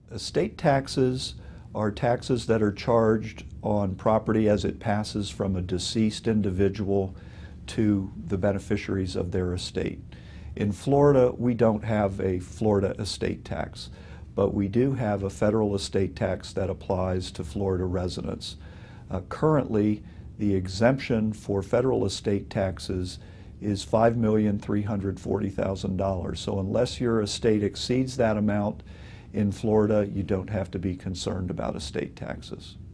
Estate taxes are taxes that are charged on property as it passes from a deceased individual to the beneficiaries of their estate. In Florida, we don't have a Florida estate tax, but we do have a federal estate tax that applies to Florida residents. Currently, the exemption for federal estate taxes is $5,340,000. So unless your estate exceeds that amount in Florida, you don't have to be concerned about estate taxes.